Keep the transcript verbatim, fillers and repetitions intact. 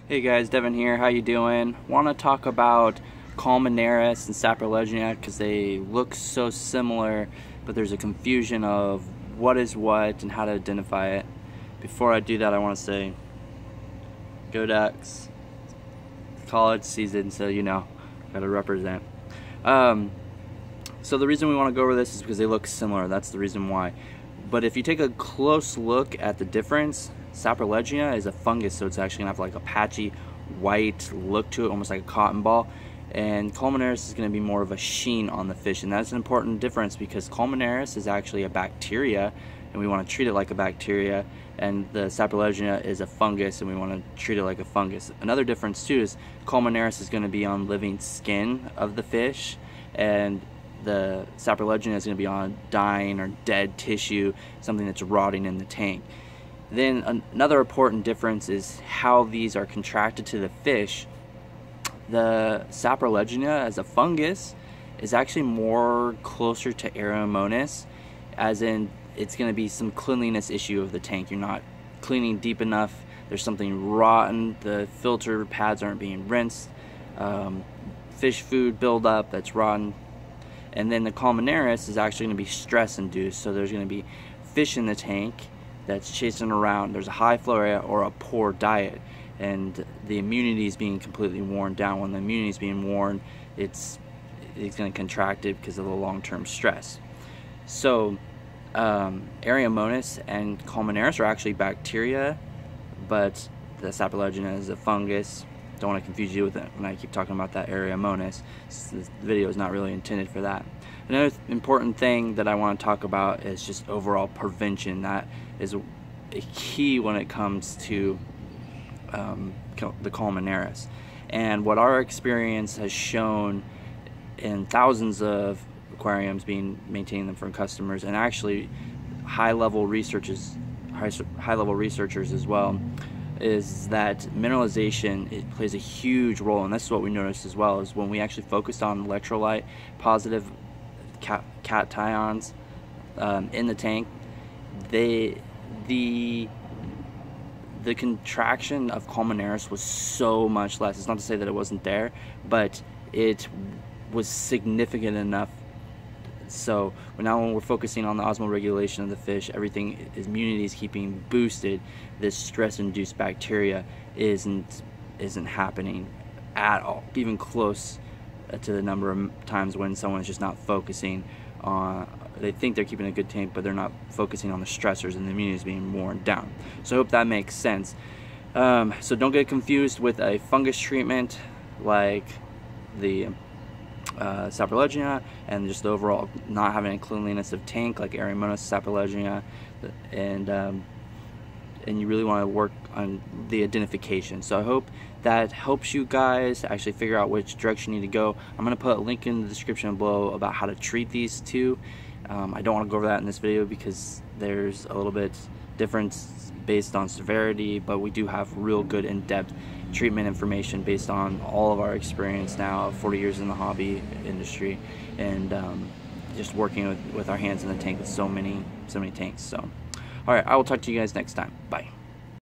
Hey guys, Devin here. How you doing? Want to talk about Columnaris and Saprolegnia because they look so similar, but there's a confusion of what is what and how to identify it. Before I do that, I want to say, go Ducks. College season, so you know, gotta represent. Um, so the reason we want to go over this is because they look similar. That's the reason why. But if you take a close look at the difference, Saprolegnia is a fungus, so it's actually gonna have like a patchy white look to it, almost like a cotton ball. And Columnaris is gonna be more of a sheen on the fish, and that's an important difference because Columnaris is actually a bacteria, and we want to treat it like a bacteria, and the Saprolegnia is a fungus, and we want to treat it like a fungus. Another difference too is Columnaris is going to be on living skin of the fish, and the Saprolegnia is going to be on dying or dead tissue, something that's rotting in the tank. Then an another important difference is how these are contracted to the fish. The Saprolegnia as a fungus is actually more closer to Aeromonas, as in it's going to be some cleanliness issue of the tank. You're not cleaning deep enough, there's something rotten, the filter pads aren't being rinsed, um, fish food buildup that's rotten. And then the Columnaris is actually going to be stress induced, so there's going to be fish in the tank that's chasing around, there's a high flow area or a poor diet, and the immunity is being completely worn down. When the immunity is being worn, it's it's going to contract it because of the long-term stress. So um, Aeromonas and Columnaris are actually bacteria, but the Saprolegnia is a fungus. Don't want to confuse you with it when I keep talking about that Aeromonas. This video is not really intended for that. Another th important thing that I want to talk about is just overall prevention. That is a key when it comes to um, the Columnaris. And what our experience has shown in thousands of aquariums being maintaining them for customers, and actually high-level researchers, high-level researchers as well, is that mineralization, it plays a huge role. And this is what we noticed as well, is when we actually focused on electrolyte positive cations um, in the tank, they the the contraction of Columnaris was so much less. It's not to say that it wasn't there, but it was significant enough. So now when we're focusing on the osmoregulation of the fish, everything, immunity is keeping boosted. This stress-induced bacteria isn't isn't happening at all, even close to the number of times when someone is just not focusing on. They think they're keeping a good tank, but they're not focusing on the stressors, and the immunity is being worn down. So I hope that makes sense. Um, so don't get confused with a fungus treatment like the Uh, Saprolegnia, and just the overall not having a cleanliness of tank like Aeromonas, Saprolegnia, and um, and you really want to work on the identification. So I hope that helps you guys actually figure out which direction you need to go. I'm going to put a link in the description below about how to treat these two. Um, I don't want to go over that in this video because there's a little bit difference based on severity, but we do have real good in-depth treatment information based on all of our experience now, forty years in the hobby industry, and um, just working with, with our hands in the tank with so many so many tanks. So all right, I will talk to you guys next time. Bye.